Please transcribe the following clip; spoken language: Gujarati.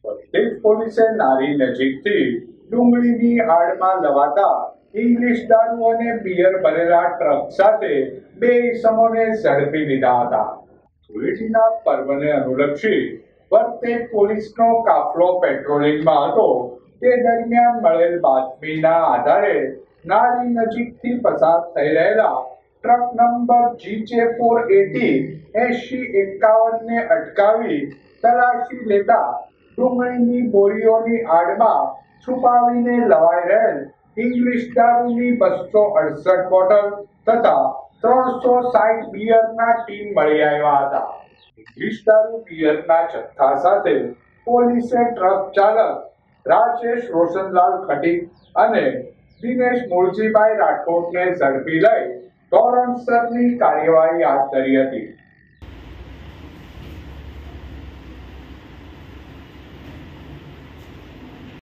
વલથેજ પોલીસે નારી નજીકથી ડુંગળીની આડમાં લવાતા ઇંગ્લિશ દારૂ અને બિયર ભરેલા ટ્રક સાથે બે ઇસમોને ઝડપી લીધા હતા. ધૂળેટીના પર્વને અનુલક્ષી વલથેજ પોલીસનો કાફલો પેટ્રોલિંગમાં હતો. તે દરમિયાન મળેલ બાતમીના આધારે નારી નજીકથી પસાર થઈ રહેલા ટ્રક નંબર GJ480-8051 ને અટકાવી તલાશી લેતા ડુંગળીની બોરીઓની આડમાં છુપાવીને લવાઈ રહેલ ઇંગ્લિશ દારૂની 268 બોટલ તથા 360 બિયરના ટીન મળી આવ્યા હતા. ઇંગ્લિશ દારૂ બિયરના જથ્થા સાથે પોલીસે ટ્રક ચાલક રાજેશ રોશનલાલ ખટીક અને દિનેશ મૂળજીભાઈ રાઠોડને ઝડપી લઈ ધોરણસરની કાર્યવાહી હાથ ધરી હતી.